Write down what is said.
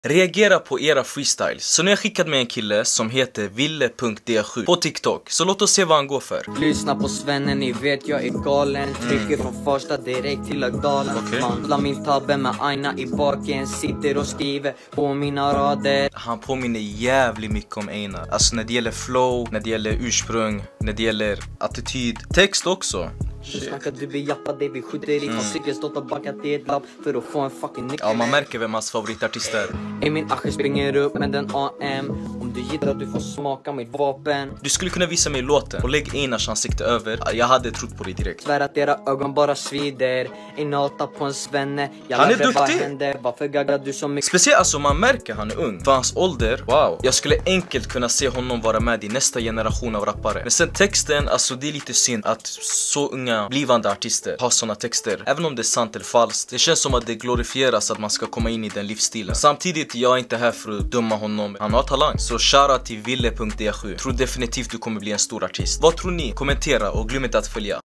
reagera på era freestyles. Så nu har jag skickat med en kille som heter ville.d7 på TikTok. Så låt oss se vad han går för. Lyssna på Svenne, ni vet jag är galen. Trycker från första direkt till Lagdalen. Mandla min tabbe med Aina i baken. Sitter och skriver på mina rader. Han påminner jävligt mycket om Einar. Alltså när det gäller flow, när det gäller ursprung, när det gäller attityd. Text också. Du snackar, du blir jappa, det vi skjuter i från cykeln, stått och backat i ett labb för att få en fucking nick. Ja, man märker vem hans favoritartist är. Min ache springer upp med den AM. Om du gillar att du får smaka mitt vapen. Du skulle kunna visa mig låten och lägg Einars ansikte över. Jag hade trott på dig direkt. Svär att era ögon bara svider. En nota på en Svenne. Han är duktig. Händer. Varför gaggar du så mycket? Speciellt alltså man märker han är ung. För hans ålder, wow. Jag skulle enkelt kunna se honom vara med i nästa generation av rappare. Men sen texten, alltså det är lite synd att så unga blivande artister har såna texter. Även om det är sant eller falskt. Det känns som att det glorifieras att man ska komma in i den livsstilen. Samtidigt, jag är inte här för att döma honom. Han har talang. Så shoutout till ville.d7. Tror definitivt du kommer bli en stor artist. Vad tror ni? Kommentera och glöm inte att följa.